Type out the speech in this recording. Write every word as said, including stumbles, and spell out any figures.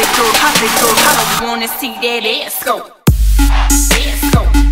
it, go, pop it, go, pop it. Wanna see that ass go, ass go.